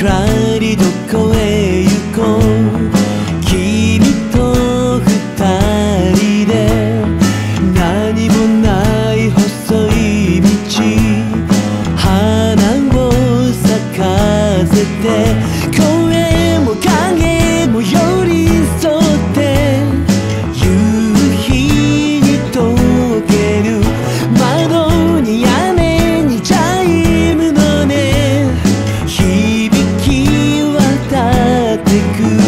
らりどこへ行こう、君と二人で何もない細い道、花を咲かせて声も影も寄り添って、夕日に溶ける窓に屋根にチャイムの音響き渡ってく。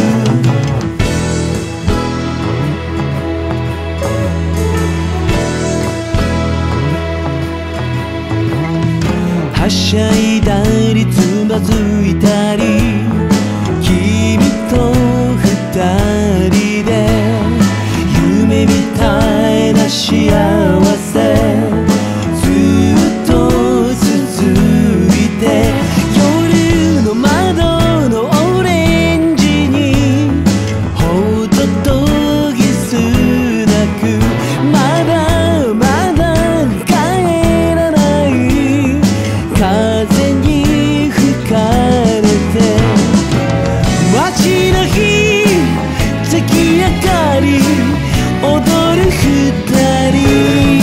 はしゃいだりつまずいたり、君と二人で夢みたいな幸せずっと続いて、夜の窓のオレンジにホトトギスなく、まだまだ帰らない風に吹かれて、街の日月明かり踊る二人、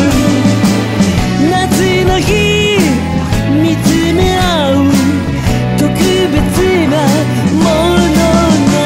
夏の日見つめ合う特別な物語。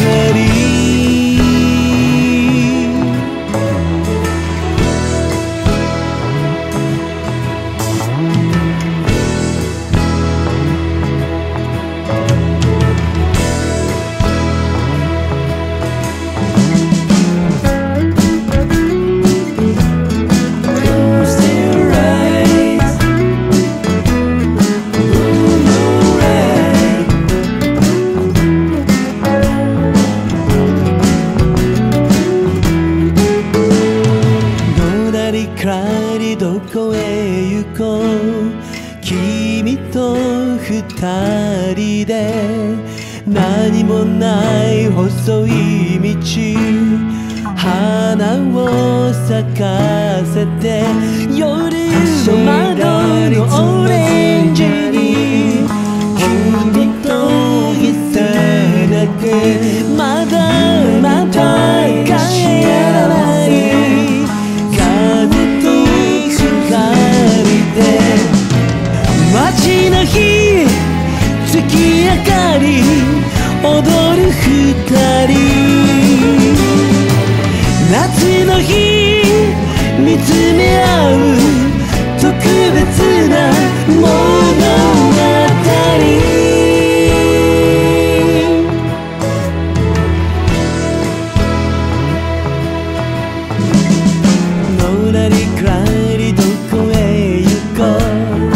どこへ行こう、君と二人で何もない細い道、花を咲かせて夜の窓のオレンジに君といさなく、まだまだ帰らない街の日月明かり踊る二人、夏の日見つめ合う特別な物語。のらりくらりどこへ行こう、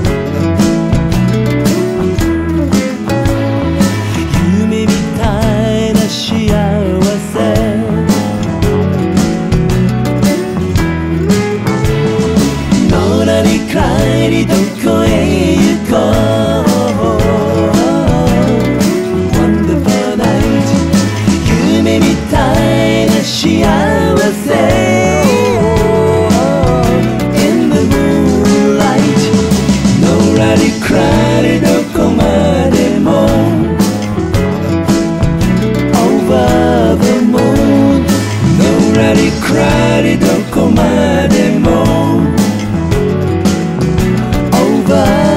どこへ行こう Wonderful night 夢みたいな幸せ In the moonlight のらりくらりどこまでも Over the moon のらりくらりどこまでもOver